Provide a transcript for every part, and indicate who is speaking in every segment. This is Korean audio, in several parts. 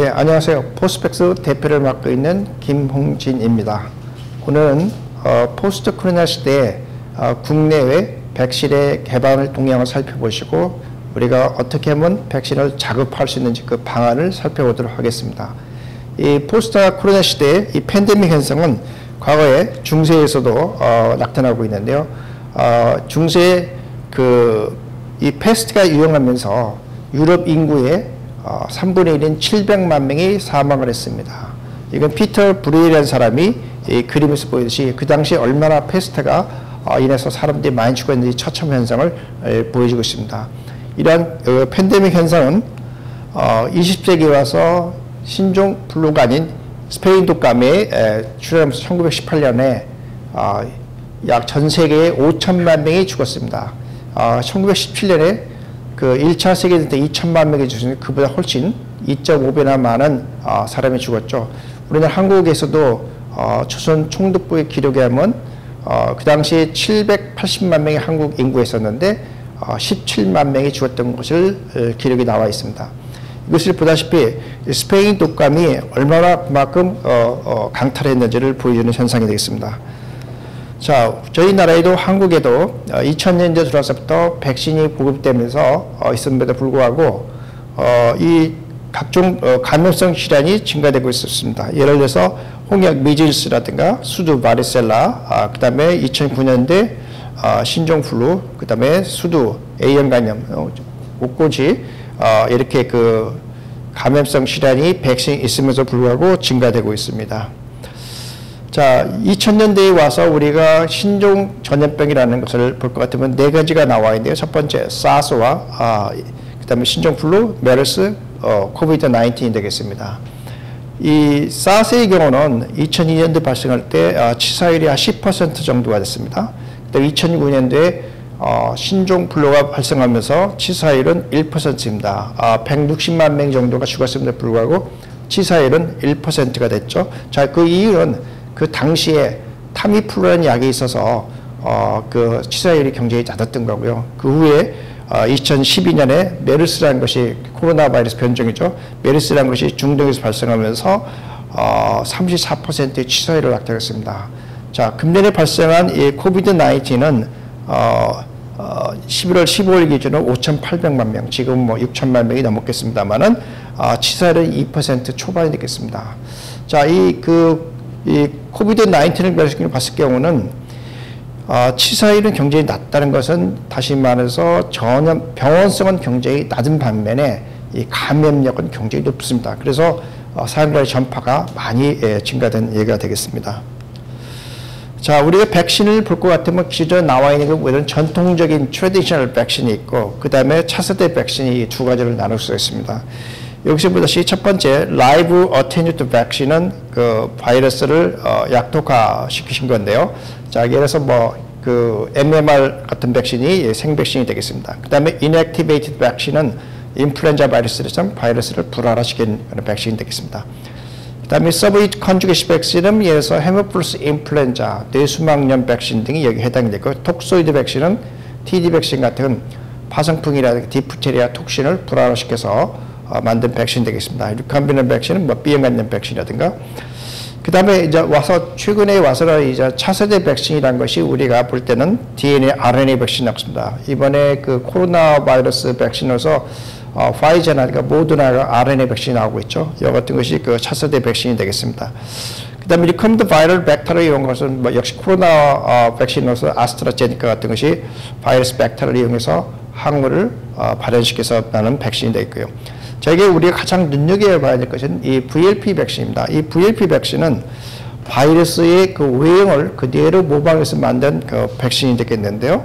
Speaker 1: 예, 안녕하세요. 포스펙스 대표를 맡고 있는 김홍진입니다. 오늘은 포스트 코로나 시대에 국내외 백신의 개발 동향을 살펴보시고 우리가 어떻게 하면 백신을 자급할 수 있는지 그 방안을 살펴보도록 하겠습니다. 이 포스트 코로나 시대의 이 팬데믹 현상은 과거에 중세에서도 나타나고 있는데요. 중세에 이 패스트가 유행하면서 유럽 인구의 3분의 1인 700만 명이 사망을 했습니다. 이건 피터 브루이라는 사람이 이 그림에서 보이듯이 그 당시에 얼마나 패스트가 인해서 사람들이 많이 죽었는지 처참 현상을 보여주고 있습니다. 이러한 팬데믹 현상은 20세기에 와서 신종 플루가 아닌 스페인 독감에 출현하면서 1918년에 약 전 세계에 5천만 명이 죽었습니다. 1917년에 그 1차 세계대전 때 2천만 명이 죽었는데 그보다 훨씬 2.5배나 많은 사람이 죽었죠. 우리나라 한국에서도 조선 총독부의 기록에 하면 그 당시에 780만 명의 한국 인구가 있었는데 17만 명이 죽었던 것을 기록이 나와 있습니다. 이것을 보다시피 스페인 독감이 얼마나 그만큼 강탈했는지를 보여주는 현상이 되겠습니다. 자, 저희 나라에도 한국에도 2000년대 들어서부터 백신이 보급되면서 있음에도 불구하고 이 각종 감염성 질환이 증가되고 있었습니다. 예를 들어서 홍역 미즐스라든가 수두 바리셀라, 그 다음에 2009년대 신종플루, 그 다음에 수두 A형 간염, 옷꽂이 이렇게 그 감염성 질환이 백신이 있음에도 불구하고 증가되고 있습니다. 자, 2000년대에 와서 우리가 신종 전염병이라는 것을 볼 것 같으면 네 가지가 나와 있는데요. 첫 번째, 사스와 그 다음에 신종플루, 메르스, 코비드-19이 되겠습니다. 이 사스의 경우는 2002년도에 발생할 때 치사율이 한 10% 정도가 됐습니다. 그다음에 2009년도에 신종플루가 발생하면서 치사율은 1%입니다. 160만 명 정도가 죽었음에도 불구하고 치사율은 1%가 됐죠. 자, 그 이유는 그 당시에 타미플루라는 약이 있어서 그 치사율이 굉장히 낮았던 거고요. 그 후에 2012년에 메르스라는 것이 코로나 바이러스 변종이죠. 메르스라는 것이 중동에서 발생하면서 34%의 치사율을 나타냈습니다. 자, 금년에 발생한 이 코비드-19은 11월 15일 기준으로 5,800만 명, 지금 뭐 6천만 명이 넘었겠습니다만은 치사율은 2% 초반이 되겠습니다. 자, 이 코비드-19을 봤을 경우는 치사율은 굉장히 낮다는 것은 다시 말해서 병원성은 굉장히 낮은 반면에 이 감염력은 굉장히 높습니다. 그래서 사람들의 전파가 많이 증가된 예가 되겠습니다. 자, 우리가 백신을 볼 것 같으면 기존에 나와 있는 것보다는 전통적인 트래디셔널 백신이 있고 그 다음에 차세대 백신이 두 가지로 나눌 수 있습니다. 여기서 보다시피 첫 번째 라이브 어테뉴트 백신은 그 바이러스를 약독화시키신 건데요. 자, 예를 들어서 그 MMR 같은 백신이 생백신이 되겠습니다. 그 다음에 inactivated 백신은 인플루엔자 바이러스를 불활화시키는 그런 백신이 되겠습니다. 그 다음에 서브잇 컨주게이션 백신은 예를 들어서 헤모플러스 인플루엔자, 뇌수막염 백신 등이 여기 해당이 되고 톡소이드 백신은 TD 백신 같은 파상풍이라든가 디프테리아 톡신을 불활화시켜서 만든 백신 되겠습니다. 루캄비는 백신은 B형 간염 백신이라든가. 그 다음에 이제 와서 최근에 와서는 이제 차세대 백신이라는 것이 우리가 볼 때는 DNA, RNA 백신이 나왔습니다. 이번에 그 코로나 바이러스 백신으로서 파이저나 모더나가 RNA 백신이 나오고 있죠. 이와 같은 것이 그 차세대 백신이 되겠습니다. 그 다음에 리컴드 바이럴 벡터를 이용한 것은 역시 코로나 백신으로서 아스트라제네카 같은 것이 바이러스 벡터를 이용해서 항우를 발현시켜서 나는 백신이 되겠고요. 자, 이게 우리가 가장 눈여겨봐야 될 것은 이 VLP 백신입니다. 이 VLP 백신은 바이러스의 그 외형을 그대로 모방해서 만든 그 백신이 되겠는데요.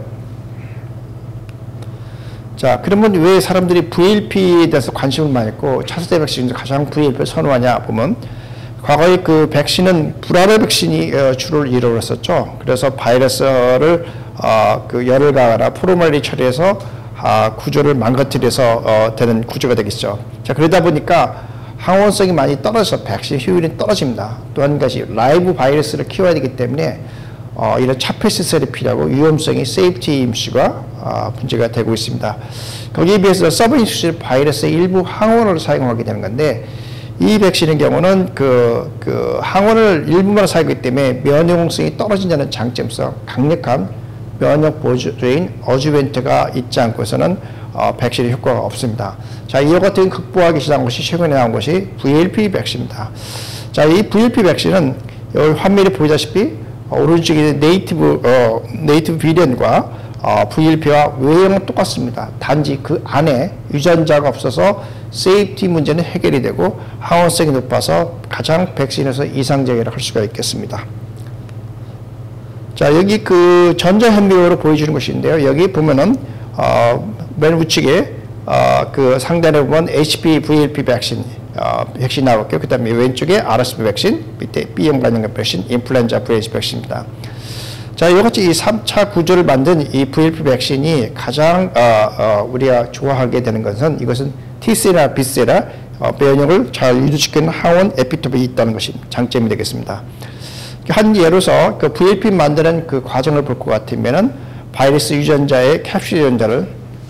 Speaker 1: 자, 그러면 왜 사람들이 VLP에 대해서 관심을 많이 했고 차세대 백신 중 가장 VLP를 선호하냐 보면 과거에 그 백신은 불활화 백신이 주를 이루었었죠. 그래서 바이러스를 그 열을 가하거나 포르말린 처리해서 구조를 망가뜨려서 되는 구조가 되겠죠. 자, 그러다 보니까 항원성이 많이 떨어져서 백신 효율이 떨어집니다. 또 한 가지 라이브 바이러스를 키워야 되기 때문에 이런 차폐시설이 필요하고 위험성이 세이프티 임시가 문제가 되고 있습니다. 거기에 비해서 서브인퓨스 바이러스의 일부 항원을 사용하게 되는 건데 이 백신의 경우는 그 항원을 일부만 사용하기 때문에 면역성이 떨어진다는 장점에서 강력한 면역 보조제인 어주벤트가 있지 않고서는 백신의 효과가 없습니다. 자, 이와 같은 극복하기 시작한 것이 최근에 나온 것이 VLP 백신입니다. 자, 이 VLP 백신은 여기 화면에 보이다시피 오른쪽에 네이티브 비련과 VLP와 외형은 똑같습니다. 단지 그 안에 유전자가 없어서 세이프티 문제는 해결이 되고 항원성이 높아서 가장 백신에서 이상적이라고 할 수가 있겠습니다. 자, 여기 그 전자현미경으로 보여주는 것인데요. 여기 보면은 맨 우측에 그 상단에 보면 HPV, VLP 백신 백신 나왔고요. 그 다음에 왼쪽에 RSV 백신, 밑에 B형 감염병 백신, 인플루엔자 VLP 백신입니다. 자, 이같이 이 3차 구조를 만든 이 VLP 백신이 가장 우리가 좋아하게 되는 것은 이것은 T셀이나 B셀이나 면역을 잘 유지시키는 항원 에피톱이 있다는 것이 장점이 되겠습니다. 한 예로서 그 VLP 만드는 그 과정을 볼 것 같으면은 바이러스 유전자의 캡슐 유전자를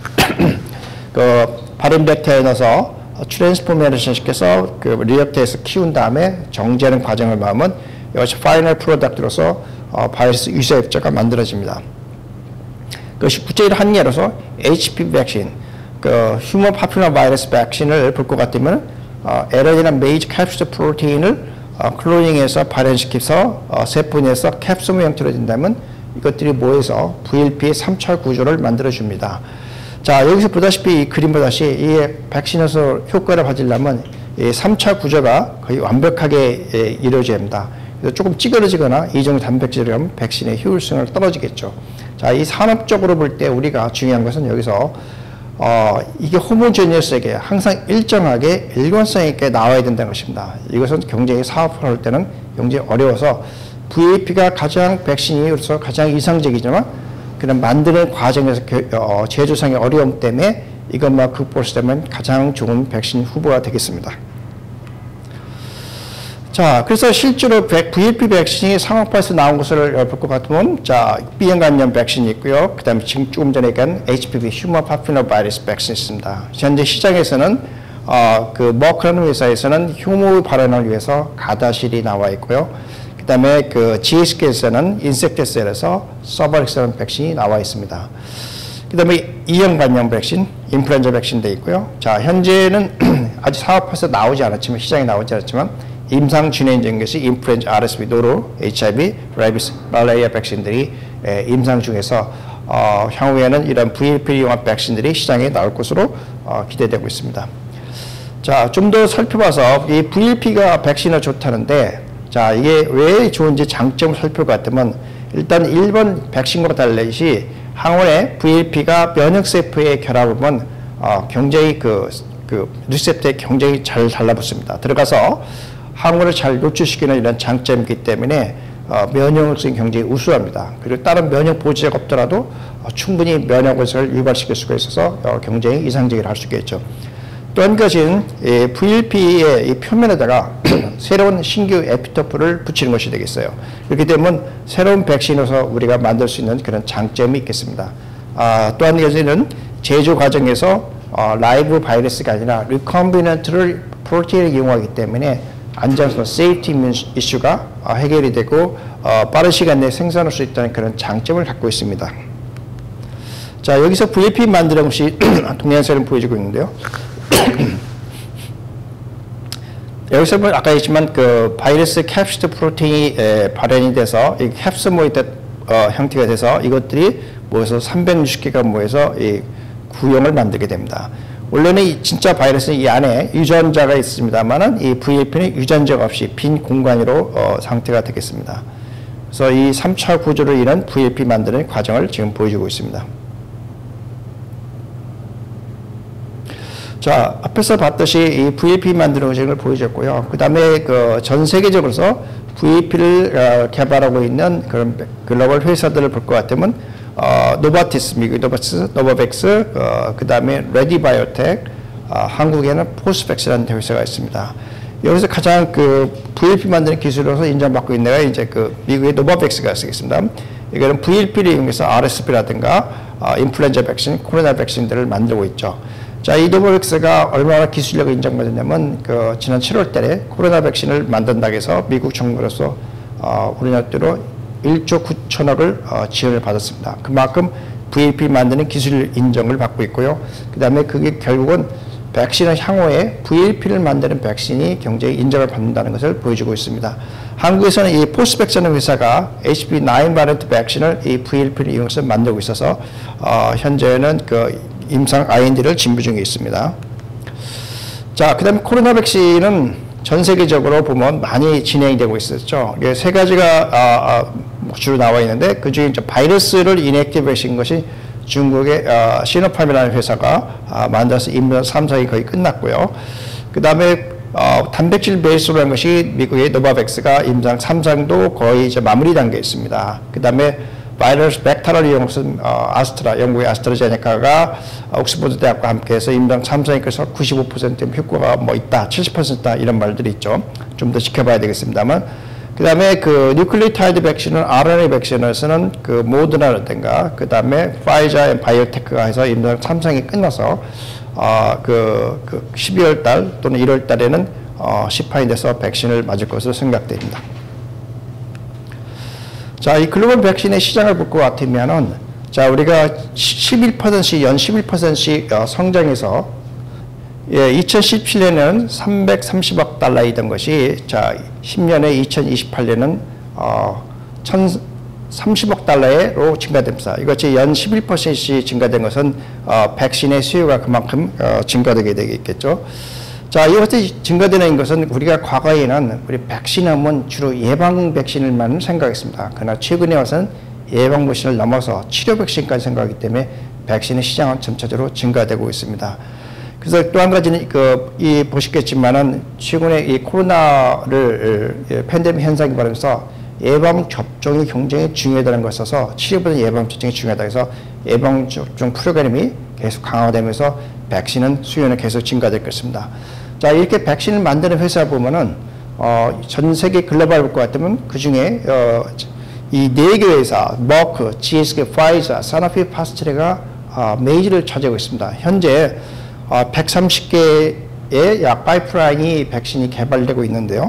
Speaker 1: 그 바른 벡터에 넣어서 트랜스포메이션 시켜서 그 리액터에서 키운 다음에 정제하는 과정을 마음은 이것이 파이널 프로덕트로서 바이러스 유사입자가 만들어집니다. 그것이 구체적인 한 예로서 HPV 백신, 그 휴먼 파퓰러 바이러스 백신을 볼 것 같으면 LN이나 메이저 캡슐 프로테인을 클로닝해서 발현시켜서 세포 내에서 캡슐 형태로 된다면 이것들이 모여서 VLP의 3차 구조를 만들어줍니다. 자, 여기서 보다시피 이 그림 보다시 이 백신에서 효과를 받으려면 이 3차 구조가 거의 완벽하게 이루어져야 합니다. 그래서 조금 찌그러지거나 이 정도 단백질을 하면 백신의 효율성을 떨어지겠죠. 자, 이 산업적으로 볼 때 우리가 중요한 것은 여기서 이게 호모제니어스하게 항상 일정하게 일관성 있게 나와야 된다는 것입니다. 이것은 굉장히 사업을 할 때는 굉장히 어려워서 VLP가 가장 백신으로서 가장 이상적이지만 그런 만드는 과정에서 제조상의 어려움 때문에 이것만 극복되면 가장 좋은 백신 후보가 되겠습니다. 자, 그래서 실제로 VLP 백신이 상업화에서 나온 것을 볼 것 같으면, 자, B형 감염 백신이 있고요. 그 다음에 지금 조금 전에 얘기한 HPV, 휴먼 파퓰러 바이러스 백신이 있습니다. 현재 시장에서는, 그 머크라는 회사에서는 효모 발현을 위해서 가다실이 나와 있고요. 그 다음에 그 GSK에서는 인섹트셀에서 서버렉스라는 백신이 나와 있습니다. 그 다음에 E형 감염 백신, 인플루엔자 백신도 있고요. 자, 현재는 아직 사업화에서 나오지 않았지만, 시장에 나오지 않았지만, 임상 진행된 것이 인플루엔자, RSV, 노로, HIV, 레비스, 말레이아 백신들이 임상 중에서 향후에는 이런 VLP-용합 백신들이 시장에 나올 것으로 기대되고 있습니다. 자, 좀 더 살펴봐서 이 VLP가 백신은 좋다는데, 자, 이게 왜 좋은지 장점을 살펴볼 것 같으면 일단 일본 백신과 달리 항원의 VLP가 면역세포에 결합하면 굉장히 그 리셉터에 굉장히 잘 달라붙습니다. 들어가서 항원을 잘 노출시키는 이런 장점이 있기 때문에 면역성이 굉장히 우수합니다. 그리고 다른 면역 보조제가 없더라도 충분히 면역을 유발시킬 수가 있어서 굉장히 이상적이라 할 수 있겠죠. 또 한 가지는 VLP의 이 표면에다가 새로운 신규 에피토프를 붙이는 것이 되겠어요. 그렇게 되면 새로운 백신으로서 우리가 만들 수 있는 그런 장점이 있겠습니다. 또 한 가지는 제조 과정에서 라이브 바이러스가 아니라 리컴비넌트를 프로테인을 이용하기 때문에 안전성, 세이프티 이슈가 해결이 되고 빠른 시간 내에 생산할 수 있다는 그런 장점을 갖고 있습니다. 자, 여기서 VLP 만드는 것이 동영상을 보여주고 있는데요. 여기서 보면 아까 했지만 그 바이러스 캡시드 프로테인이 발현이 돼서 이 캡스모이드 형태가 돼서 이것들이 모여서 360개가 모여서 이 구형을 만들게 됩니다. 원래는 이 진짜 바이러스는 이 안에 유전자가 있습니다만은 이 VLP는 유전자가 없이 빈 공간으로 상태가 되겠습니다. 그래서 이 3차 구조로 인한 VLP 만드는 과정을 지금 보여주고 있습니다. 자, 앞에서 봤듯이 이 VLP 만드는 과정을 보여줬고요. 그 다음에 그 전 세계적으로서 VLP를 개발하고 있는 그런 글로벌 회사들을 볼 것 같으면 노바티스, 미국 노바티스, 노바백스, 그 다음에 레디바이오텍, 한국에는 포스백스라는 회사가 있습니다. 여기서 가장 그 VLP 만드는 기술로서 인정받고 있는 데가 이제 그 미국의 노바백스가 있겠습니다. 이거는 VLP를 이용해서 RSV라든가 인플루엔자 백신, 코로나 백신들을 만들고 있죠. 자, 이 노바백스가 얼마나 기술력을 인정받았냐면 지난 7월 달에 코로나 백신을 만든다고 해서 미국 정부로서 우리나라로 1조 9천억을 지원을 받았습니다. 그만큼 VLP 만드는 기술 인정을 받고 있고요. 그 다음에 그게 결국은 백신의 향후에 VLP를 만드는 백신이 경제에 인정을 받는다는 것을 보여주고 있습니다. 한국에서는 이 포스백스라는 회사가 HPV9 바이러스 백신을 이 VLP를 이용해서 만들고 있어서 현재는 임상 IND를 진부 중에 있습니다. 자, 그 다음에 코로나 백신은 전 세계적으로 보면 많이 진행되고 있었죠. 이게 세 가지가 주로 나와 있는데 그 중에 바이러스를 인액티베이션 것이 중국의 시노팜이라는 회사가 만들어서 임상 3상이 거의 끝났고요. 그 다음에 단백질 베이스로 한 것이 미국의 노바백스가 임상 3상도 거의 이제 마무리 단계에 있습니다. 그 다음에 바이러스 벡터를 이용해서 영국의 아스트라제네카가 옥스퍼드 대학과 함께해서 임상 3상에 그래서 95% 효과가 있다, 70% 있다 이런 말들이 있죠. 좀 더 지켜봐야 되겠습니다만. 그 다음에 뉴클리오타이드 백신은 RNA 백신에서는 모더나라든가 그 다음에 파이자 바이오테크가 해서 임상 3상이 끝나서 12월 달 또는 1월 달에는 시판이 돼서 백신을 맞을 것으로 생각됩니다. 자, 이 글로벌 백신의 시장을 볼 것 같으면은, 자, 우리가 11%씩, 연 11%씩 성장해서, 2017년에는 330억 달러이던 것이, 자, 10년에 2028년은 1,030억 달러로 증가됩니다. 이것이 연 11%씩 증가된 것은 백신의 수요가 그만큼 증가되게 되겠죠. 자, 이것이 증가되는 것은 우리가 과거에는 우리 백신하면 주로 예방 백신을만 생각했습니다. 그러나 최근에 와서는 예방 백신을 넘어서 치료 백신까지 생각하기 때문에 백신의 시장은 점차적으로 증가되고 있습니다. 그래서 또 한 가지는 보시겠지만은 최근에 이 코로나를 팬데믹 현상이 벌어져서 예방 접종이 굉장히 중요하다는 것에 있어서 치료보다 예방 접종이 중요하다 해서 예방 접종 프로그램이 계속 강화되면서 백신은 수요는 계속 증가될 것입니다. 자, 이렇게 백신을 만드는 회사 보면은 전 세계 글로벌 볼 것 같으면 그 중에 이 4개 회사, 머크, GSK, 파이자, 사노피, 파스테라가 메이저를 차지하고 있습니다. 현재 130개의 약 파이프라인이 백신이 개발되고 있는데요.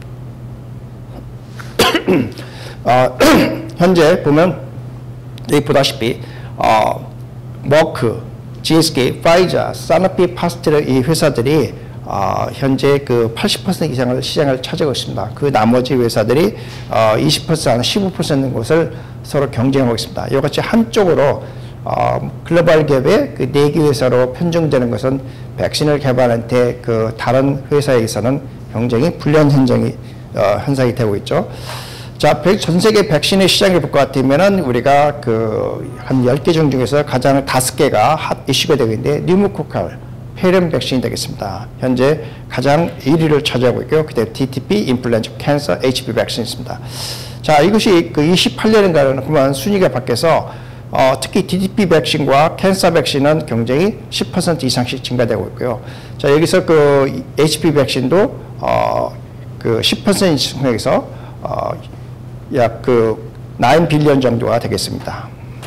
Speaker 1: 현재 보면 여기 보다시피 머크, GSK, 파이자, 사노피, 파스테라 이 회사들이 현재 80% 이상을 시장을 차지하고 있습니다. 그 나머지 회사들이 20%, 15%는 곳을 서로 경쟁하고 있습니다. 이같이 한쪽으로 글로벌 기업의 4개 회사로 편중되는 것은 백신을 개발한 때 다른 회사에서는 굉장히 불리한 현상이 되고 있죠. 자, 전 세계 백신의 시장을 볼 것 같으면은 우리가 한 10개 중에서 가장 5개가 핫 이슈가 되고 있는데 뉴모코칼 폐렴 백신이 되겠습니다. 현재 가장 1위를 차지하고 있고요. 그다음에 DTP, 인플루엔자, 캔서, HPV 백신이 있습니다. 자, 이것이 28년인가는 그만 순위가 바뀌어서 특히 DTP 백신과 캔서 백신은 굉장히 10% 이상씩 증가되고 있고요. 자, 여기서 HPV 백신도 10% 증가해서 약 9빌리언 정도가 되겠습니다.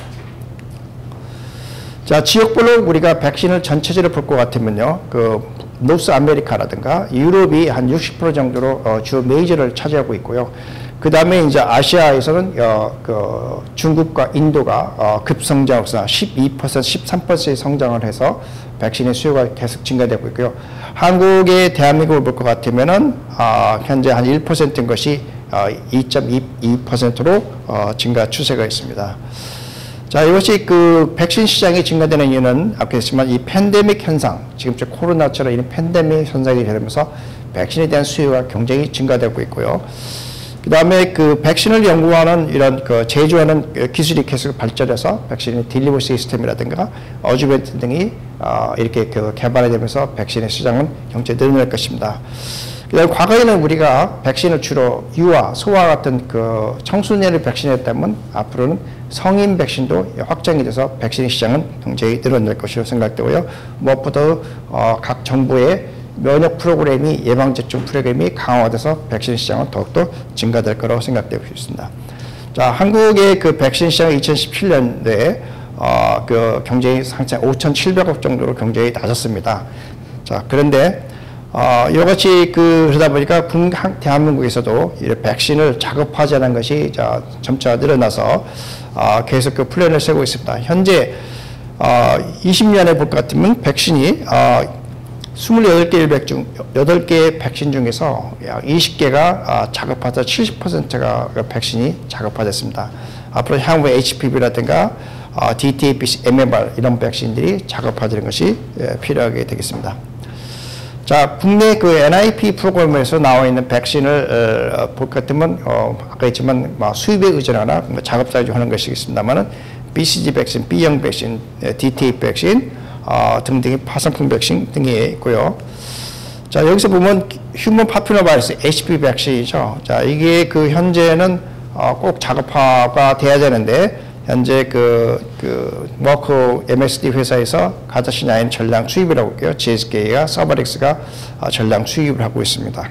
Speaker 1: 자, 지역별로 우리가 백신을 전체적으로 볼 것 같으면요, 노스 아메리카라든가 유럽이 한 60% 정도로 주요 메이저를 차지하고 있고요. 그 다음에 이제 아시아에서는 중국과 인도가 급성장해서 12%, 13%의 성장을 해서 백신의 수요가 계속 증가되고 있고요. 한국의 대한민국을 볼 것 같으면은 현재 한 1%인 것이 2.22%로 증가 추세가 있습니다. 자, 이것이 백신 시장이 증가되는 이유는 아까 했지만 이 팬데믹 현상, 지금 코로나처럼 이런 팬데믹 현상이 되면서 백신에 대한 수요가 굉장히 증가되고 있고요. 그 다음에 백신을 연구하는 이런 제조하는 기술이 계속 발전해서 백신의 딜리버리 시스템이라든가 어주벤트 등이 이렇게 개발이 되면서 백신의 시장은 경제에 늘어날 것입니다. 그다음에 과거에는 우리가 백신을 주로 유아, 소아 같은 청소년을 백신했다면 앞으로는 성인 백신도 확장이 돼서 백신의 시장은 굉장히 늘어날 것으로 생각되고요. 무엇보다 각 정부의 면역 프로그램이 예방접종 프로그램이 강화돼서 백신 시장은 더욱더 증가될 거라고 생각되고 있습니다. 자, 한국의 백신 시장은 2017년도에 그 경쟁이 상장 5,700억 정도로 경쟁이 낮았습니다. 자, 그런데 이같이 그러다 보니까 대한민국에서도 이 백신을 자급화하자는 것이 점차 늘어나서 계속 그 플랜을 세우고 있습니다. 현재 20년에 볼 것 같으면 백신이 28개의 백신 중에서 약 20개가 자급화돼서 70%가 백신이 자급화됐습니다. 앞으로 향후 HPV라든가 DTaP, MMR 이런 백신들이 자급화되는 것이 필요하게 되겠습니다. 자, 국내 그 NIP 프로그램에서 나와 있는 백신을 볼 것 같으면 아까 했지만 수입에 의존하거나 자급자족하는 것이겠습니다만은 BCG 백신, B형 백신, DTA 백신 등등의 파상풍 백신 등이 있고요. 자, 여기서 보면 휴먼 파퓰러 바이러스 HPV 백신이죠. 자, 이게 그 현재는 꼭 자급화가 돼야 되는데 현재 머크 MSD 회사에서 가다시나인 전량 수입을 하고 있고요. GSK가 서바릭스가 전량 수입을 하고 있습니다.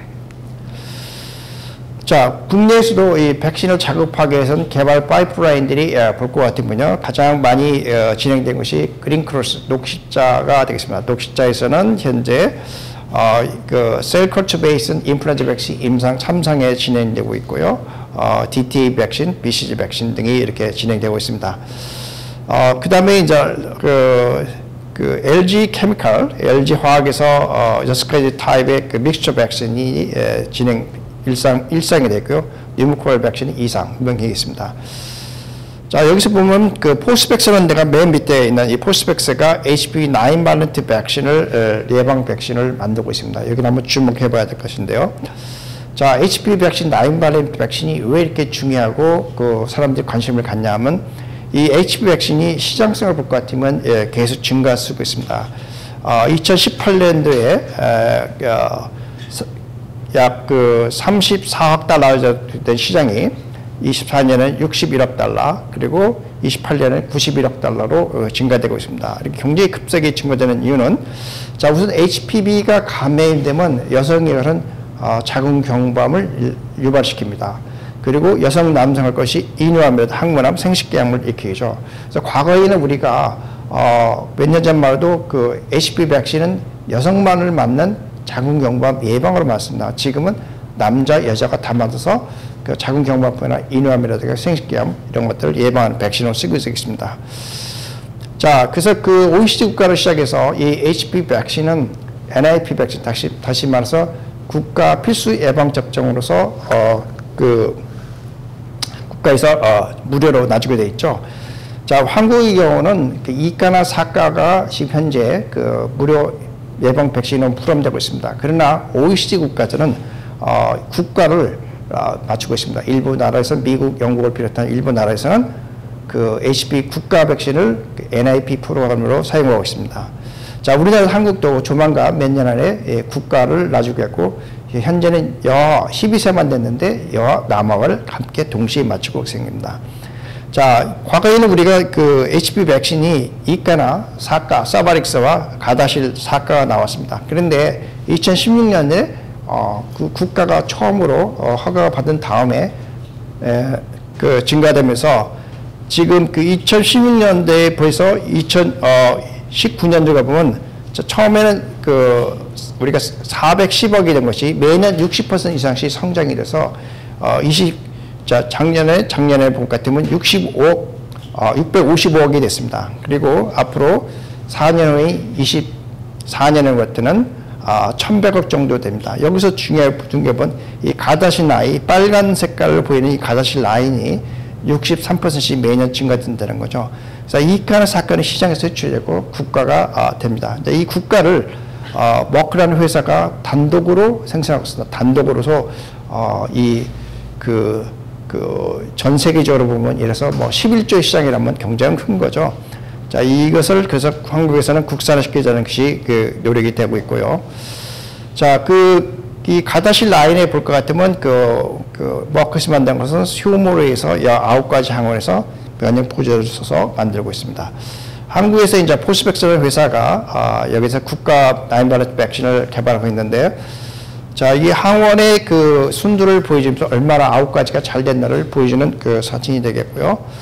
Speaker 1: 자, 국내에서도 이 백신을 자급하기 위해서는 개발 파이프라인들이 볼 것 같으면요. 가장 많이 진행된 것이 그린크로스 녹십자가 되겠습니다. 녹십자에서는 현재 그 셀 컬처 베이스 인플루엔자 백신 임상 3상에 진행되고 있고요. DTA 백신, BCG 백신 등이 이렇게 진행되고 있습니다. 그 다음에 이제 그 LG 케미칼, LG 화학에서 6가지 타입의 그 믹스처 백신이 일상이 됐고요. 뉴모코럴 백신이 2상 명령이 있습니다. 자, 여기서 보면 그 포스백스는 내가 맨 밑에 있는 이 포스백스가 HPV 9 발렌트 백신을 예방 백신을 만들고 있습니다. 여기는 한번 주목해 봐야 될 것인데요. 자, HPV 백신 9 발렌트 백신이 왜 이렇게 중요하고 그 사람들이 관심을 갖냐 하면 이 HPV 백신이 시장성을 볼 것 같으면 계속 증가하고 있습니다. 2018년도에 약 그 34억 달러 된 시장이 24년에는 61억 달러 그리고 28년에는 91억 달러로 증가되고 있습니다. 이렇게 굉장히 급속히 증가되는 이유는 자, 우선 HPV가 감염되면 여성에게는 자궁 경부암을 유발시킵니다. 그리고 여성 남성할 것이 인후암, 항문암, 생식기암을 일으키죠. 그래서 과거에는 우리가 몇 년 전만 해도 그 HPV 백신은 여성만을 맞는 자궁 경부암 예방으로 맞습니다. 지금은 남자, 여자가 다 맞아서 그 자궁 경부암이나 인후암이라든가 생식기암 이런 것들을 예방하는 백신으로 쓰고 있습니다. 자, 그래서 그 OECD 국가를 시작해서 이 HPV 백신은 NIP 백신 다시 말해서 국가 필수 예방 접종으로서 그 국가에서 무료로 놔주게 돼 있죠. 자, 한국의 경우는 그 2가나 4가가 지금 현재 그 무료 예방 백신은 포함되고 있습니다. 그러나 OECD 국가들은 국가를 맞추고 있습니다. 일부 나라에서는 미국, 영국을 비롯한 일부 나라에서는 그 HPV 국가 백신을 NIP 프로그램으로 사용하고 있습니다. 자, 우리나라 한국도 조만간 몇 년 안에 국가를 놔주겠고 현재는 여아 12세만 됐는데 여아 남아를 함께 동시에 맞추고 있습니다. 자, 과거에는 우리가 그 HPV 백신이 2가나 4가, 서바릭스와 가다실 4가가 나왔습니다. 그런데 2016년에 그 국가가 처음으로 허가가 받은 다음에 그 증가되면서 지금 그 2016년대에 벌써 2019년도가 보면 처음에는 그 우리가 410억이 된 것이 매년 60% 이상씩 성장이 돼서 작년에 본 것 같으면 655억이 됐습니다. 그리고 앞으로 4년 후에 24년에 같으면 1,100억 정도 됩니다. 여기서 중요한 건 이 가다실 라인, 빨간 색깔을 보이는 이 가다실 라인이 63%씩 매년 증가된다는 거죠. 그래서 2가나 4가는 시장에서 유출되고 국가가 됩니다. 이 국가를 머크라는 회사가 단독으로 생산하고 있습니다. 단독으로서 전 세계적으로 보면 이래서 뭐 11조 시장이라면 굉장히 큰 거죠. 자, 이것을 그래서 한국에서는 국산화시키자는 것이 그 노력이 되고 있고요. 자, 이 가다실 라인에 볼 것 같으면 머크시 만든 것은 효모로에서 9가지 항원에서 면역 보조를 써서 만들고 있습니다. 한국에서 이제 포스백스라는 회사가 여기서 국가 9 발렌트 백신을 개발하고 있는데, 자, 이 항원의 그 순두를 보여주면서 얼마나 9가지가 잘 됐나를 보여주는 그 사진이 되겠고요.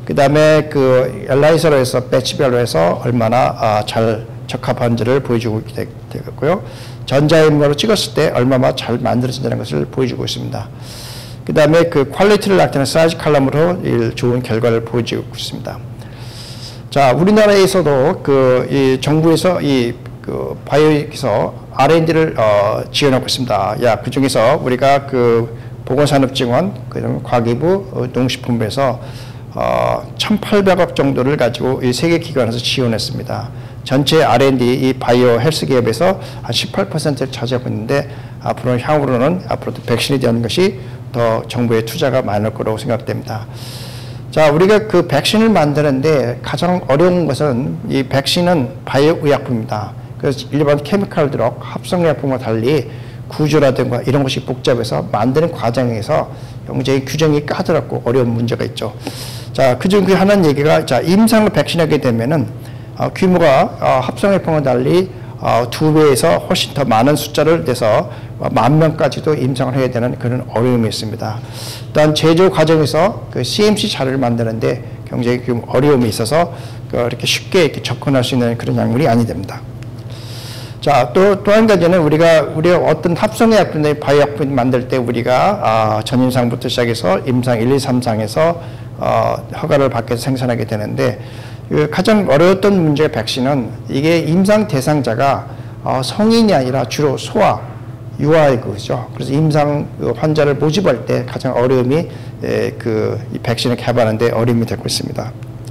Speaker 1: 그다음에 그 엘라이저로 해서 배치별로 해서 얼마나 잘 적합한지를 보여주고 되겠고요. 전자임무로 찍었을 때 얼마나 잘 만들어진다는 것을 보여주고 있습니다. 그다음에 그 퀄리티를 나타내는 사이즈 칼럼으로 좋은 결과를 보여주고 있습니다. 자, 우리나라에서도 이 정부에서 그 바이오에서 R&D를 지원하고 있습니다. 그 중에서 우리가 그 보건산업지원, 그다음에 과기부, 농식품부에서 1,800억 정도를 가지고 이 세 개 기관에서 지원했습니다. 전체 R&D 이 바이오 헬스 기업에서 한 18%를 차지하고 있는데 향후로는 앞으로도 백신에 대한 것이 더 정부의 투자가 많을 거라고 생각됩니다. 자, 우리가 그 백신을 만드는데 가장 어려운 것은 이 백신은 바이오 의약품입니다. 그래서 일반 케미칼들하고 합성의약품과 달리 구조라든가 이런 것이 복잡해서 만드는 과정에서 굉장히 규정이 까다롭고 어려운 문제가 있죠. 자, 그중 하나는 얘기가, 자, 임상을 백신하게 되면은 규모가 합성의약품과 달리 2배에서 훨씬 더 많은 숫자를 내서 10,000명까지도 임상을 해야 되는 그런 어려움이 있습니다. 또한 제조 과정에서 그 CMC 자료를 만드는데 굉장히 어려움이 있어서 이렇게 쉽게 이렇게 접근할 수 있는 그런 약물이 아니 됩니다. 자, 또 한 가지는 우리가 어떤 합성의약품이나 바이오약품 만들 때 우리가 전임상부터 시작해서 임상 1, 2, 3상에서 허가를 받게 해서 생산하게 되는데 가장 어려웠던 문제가 백신은 이게 임상 대상자가 성인이 아니라 주로 소아, 유아이죠. 그래서 임상 환자를 모집할 때 가장 어려움이 이 백신을 개발하는데 어려움이 되고 있습니다.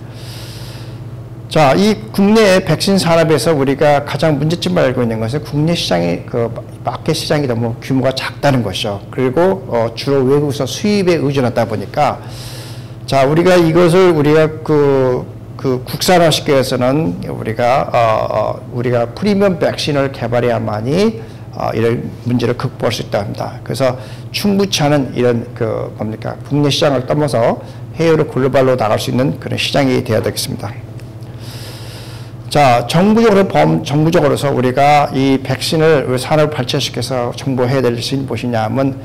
Speaker 1: 자, 이 국내 백신 산업에서 우리가 가장 문제점을 알고 있는 것은 국내 시장의 마켓 시장이 너무 규모가 작다는 것이죠. 그리고 주로 외국에서 수입에 의존하다 보니까 자, 우리가 국산화시키기 위해서는 우리가 프리미엄 백신을 개발해야만이 이런 문제를 극복할 수 있다고 합니다. 그래서 충분치 않은 이런 국내 시장을 넘어서 해외로 글로벌로 나갈 수 있는 그런 시장이 되어야 되겠습니다. 자, 정부적으로서 우리가 이 백신을 산업을 발전시켜서 정부해야 될 것이 무엇이냐면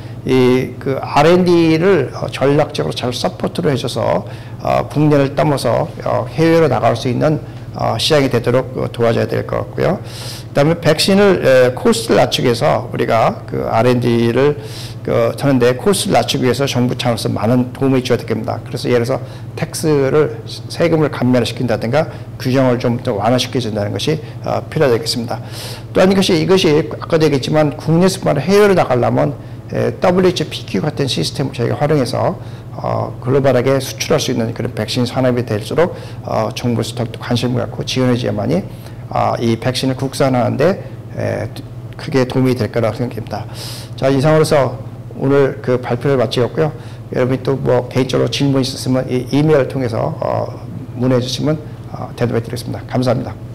Speaker 1: R&D를 전략적으로 잘 서포트를 해줘서 국내를 넘어서 해외로 나갈 수 있는 시장이 되도록 도와줘야 될 것 같고요. 그다음에 백신을 코스트를 낮추기 위해서 우리가 R&D를 하는데 코스트를 낮추기 위해서 정부 차원에서 많은 도움을 줘야 되겠습니다. 그래서 예를 들어서 세금을 감면을 시킨다든가 규정을 좀 더 완화시켜 준다는 것이 필요하겠습니다. 또한 이것이 아까도 얘기했지만 국내에서만 해외로 나가려면 WHO, PQ 같은 시스템을 저희가 활용해서 글로벌하게 수출할 수 있는 그런 백신 산업이 될수록 정부에서 더욱더 관심을 갖고 지원해줘야만이 이 백신을 국산화하는데 크게 도움이 될 거라고 생각합니다. 자, 이상으로서 오늘 발표를 마치겠고요. 여러분이 또 개인적으로 질문 있으시면 이메일을 통해서 문의해 주시면 대답해 드리겠습니다. 감사합니다.